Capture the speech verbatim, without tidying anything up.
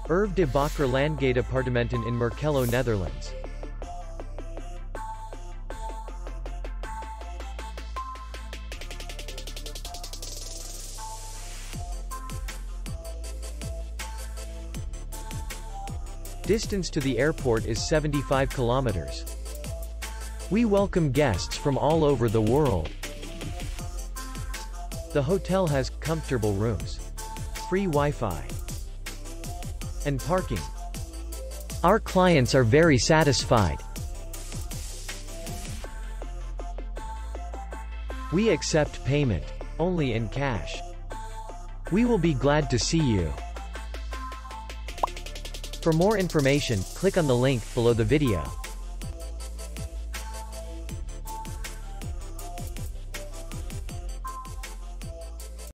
Erve de Bakker Landgoedappartementen in Markelo, Netherlands. Distance to the airport is seventy-five kilometers. We welcome guests from all over the world. The hotel has comfortable rooms, free Wi-Fi, and parking. Our clients are very satisfied. We accept payment only in cash. We will be glad to see you. For more information, click on the link below the video.